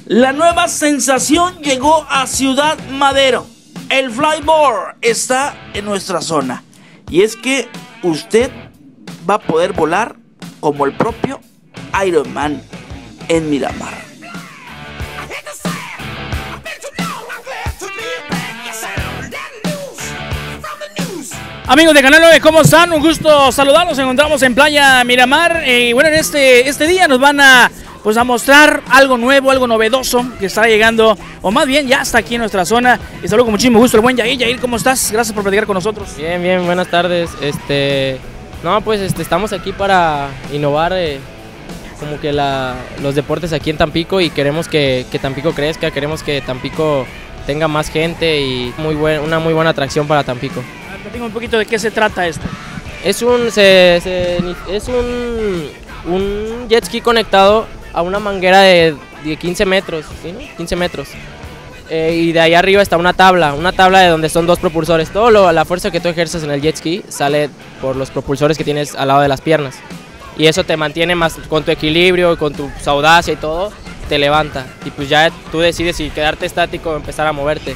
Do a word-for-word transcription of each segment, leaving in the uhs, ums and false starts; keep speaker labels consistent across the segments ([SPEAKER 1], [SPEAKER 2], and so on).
[SPEAKER 1] La nueva sensación llegó a Ciudad Madero. El flyboard está en nuestra zona. Y es que usted va a poder volar como el propio Iron Man en Miramar.
[SPEAKER 2] Amigos de Canal nueve, ¿cómo están? Un gusto saludarlos. Nos encontramos en Playa Miramar. Y bueno, en este, este día nos van a, pues, a mostrar algo nuevo, algo novedoso que está llegando, o más bien ya está aquí en nuestra zona. Y saludo con muchísimo gusto el buen Yair. Yair, ¿cómo estás? Gracias por platicar con nosotros.
[SPEAKER 3] Bien, bien, buenas tardes. Este, no, pues este, estamos aquí para innovar eh, como que la, los deportes aquí en Tampico, y queremos que, que Tampico crezca, queremos que Tampico tenga más gente y muy buen, una muy buena atracción para Tampico.
[SPEAKER 2] Platícame un poquito de qué se trata esto.
[SPEAKER 3] Es un, se, se, es un, un jet ski conectado a una manguera de, de quince metros, ¿sí, no? quince metros. Eh, y de ahí arriba está una tabla, una tabla de donde son dos propulsores. Todo lo, la fuerza que tú ejerces en el jet ski sale por los propulsores que tienes al lado de las piernas. Y eso te mantiene más con tu equilibrio, con tu audacia y todo, te levanta. Y pues ya tú decides si quedarte estático o empezar a moverte.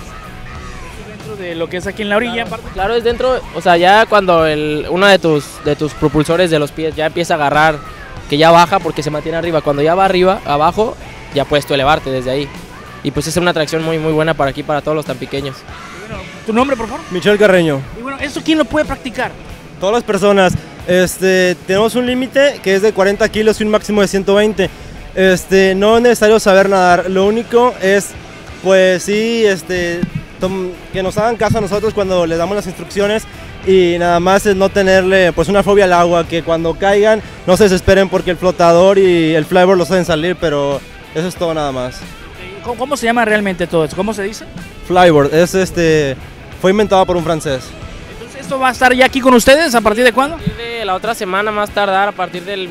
[SPEAKER 2] De lo que es aquí en la orilla.
[SPEAKER 3] Claro, claro, es dentro, o sea, ya cuando el, uno de tus, de tus propulsores de los pies ya empieza a agarrar, que ya baja porque se mantiene arriba, cuando ya va arriba, abajo, ya puedes tú elevarte desde ahí. Y pues es una atracción muy, muy buena para aquí, para todos los tampiqueños.
[SPEAKER 2] Bueno, ¿tu nombre, por favor?
[SPEAKER 4] Michel Carreño.
[SPEAKER 2] Y bueno, ¿esto quién lo puede practicar?
[SPEAKER 4] Todas las personas. Este, tenemos un límite que es de cuarenta kilos y un máximo de ciento veinte. Este, no es necesario saber nadar, lo único es, pues sí, este... que nos hagan caso a nosotros cuando les damos las instrucciones, y nada más es no tenerle pues una fobia al agua, que cuando caigan no se desesperen porque el flotador y el flyboard los hacen salir, pero eso es todo nada más.
[SPEAKER 2] ¿Cómo, cómo se llama realmente todo esto? ¿Cómo se dice?
[SPEAKER 4] Flyboard, es este, fue inventado por un francés.
[SPEAKER 2] Entonces, ¿esto va a estar ya aquí con ustedes a partir de cuándo?
[SPEAKER 3] A partir de la otra semana, más tardar, a partir del...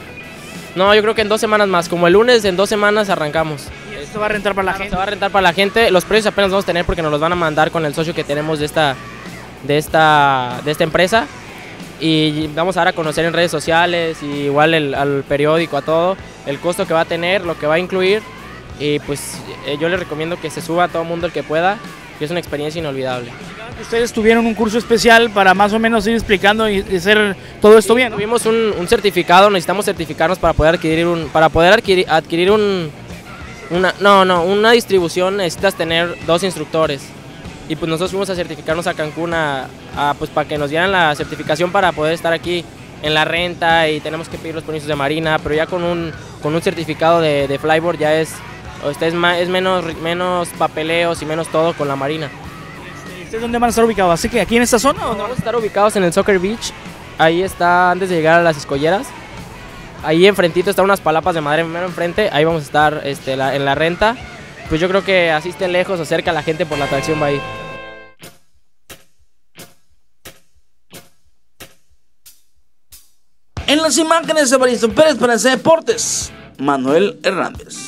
[SPEAKER 3] No, yo creo que en dos semanas más, como el lunes, en dos semanas arrancamos.
[SPEAKER 2] ¿Y esto va a rentar para la gente?
[SPEAKER 3] Se va a rentar para la gente, los precios apenas vamos a tener porque nos los van a mandar con el socio que tenemos de esta, de esta, de esta empresa, y vamos a dar a conocer en redes sociales, y igual el, al periódico, a todo, el costo que va a tener, lo que va a incluir, y pues eh, yo les recomiendo que se suba a todo el mundo el que pueda, que es una experiencia inolvidable.
[SPEAKER 2] Ustedes tuvieron un curso especial para más o menos ir explicando y hacer todo esto
[SPEAKER 3] sí,
[SPEAKER 2] bien, ¿no?
[SPEAKER 3] Tuvimos un, un certificado, necesitamos certificarnos para poder adquirir un, para poder adquirir, adquirir un, una, no, no, una distribución necesitas tener dos instructores, y pues nosotros fuimos a certificarnos a Cancún a, a, pues para que nos dieran la certificación para poder estar aquí en la renta, y tenemos que pedir los permisos de marina, pero ya con un, con un certificado de, de flyboard ya es, o este es, más, es menos, menos papeleos y menos todo con la marina.
[SPEAKER 2] ¿Ustedes dónde van a estar ubicados? ¿Así que aquí en esta zona? ¿O no?
[SPEAKER 3] Vamos a estar ubicados en el Soccer Beach. Ahí está, antes de llegar a las escolleras. Ahí enfrentito están unas palapas de madera, primero enfrente. Ahí vamos a estar este, la, en la renta. Pues yo creo que así esté lejos o cerca, la gente por la atracción va a ir.
[SPEAKER 1] En las imágenes de Evaristo Pérez para C Deportes, Manuel Hernández.